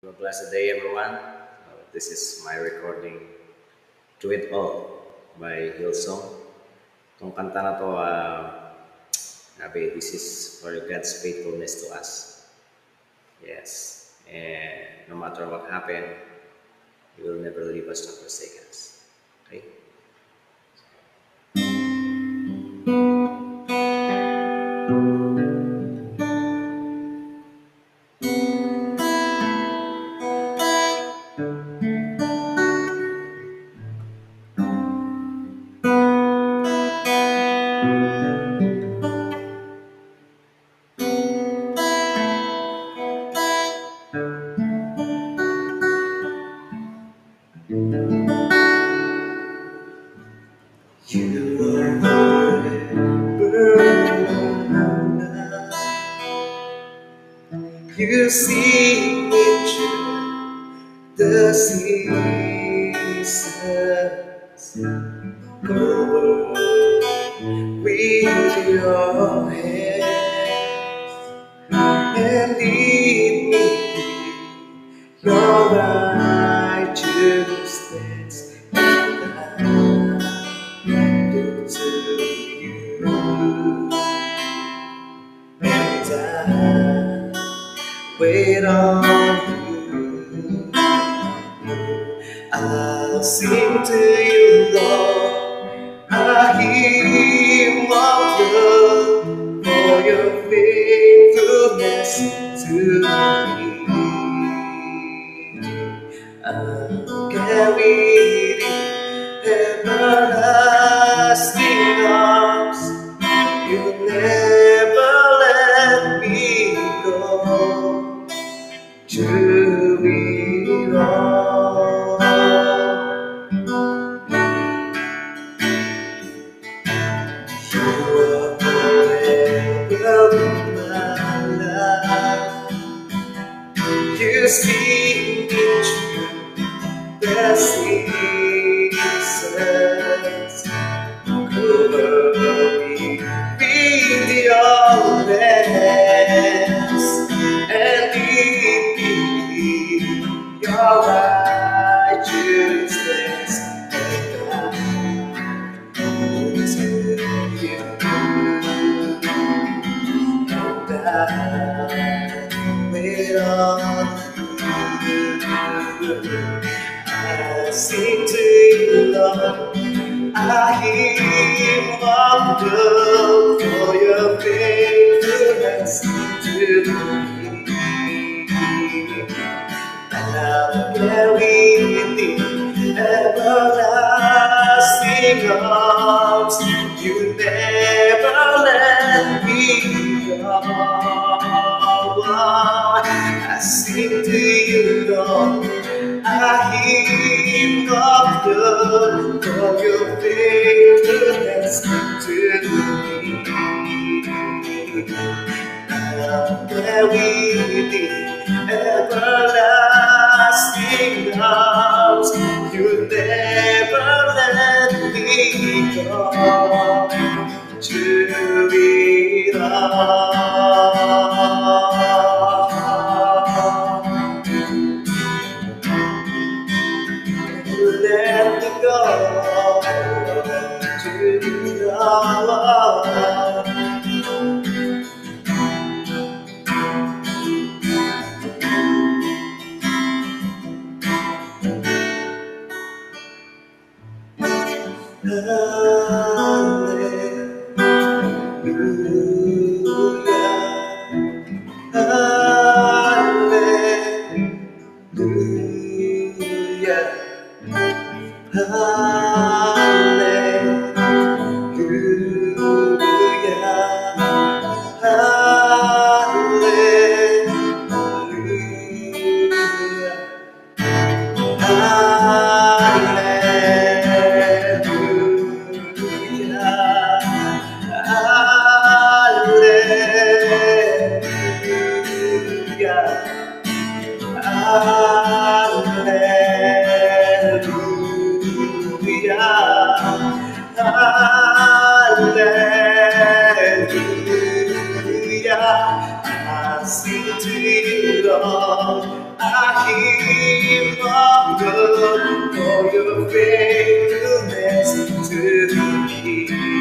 Have a blessed day, everyone. This is my recording "To It All" by Hillsong. Itong kanta na to, this is for God's faithfulness to us. Yes. And no matter what happened, He will never leave us nor forsake us. Okay? You are forever. You see me through the seasons. Cover with your hands and lead me in your righteousness. And I look to you, and I wait on you. I'll sing to you, Lord, a hymn of love for your faithfulness to me. I'll carry it in everlasting arms. You'll never let me go. Through it all, you are forever my life. You see me through the seasons. Cover me with your hands and lead me in your righteousness. And I look to you, and I wait on you. I'll sing to you, Lord, a hymn of love for your faithfulness to me. And I'll carry the everlasting arms. You never let me go. I sing to you, Lord, a hymn of love for your faithfulness to me. I'll carry the everlasting arms. You never let me go. Through it all, let me go. Through it all. Hallelujah, hallelujah. I sing to you, Lord, I keep on looking for your faithfulness to me.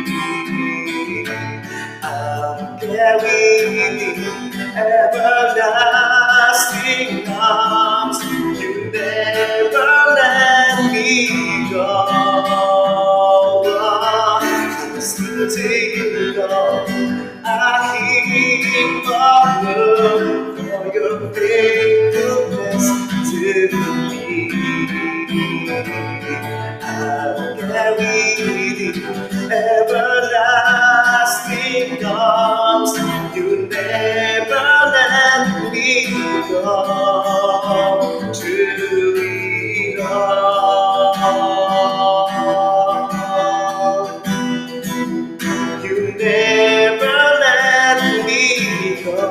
I'll carry the everlasting arms. You never let me go. Still take you go. I keep on looking for your faithfulness to me. I'll carry the everlasting arms. You never let me go. Truly, Lord, you never let me go.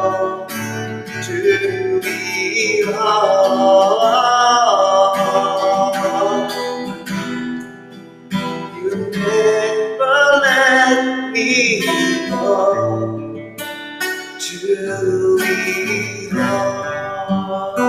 Truly, Lord, you never let me go. Truly, Lord.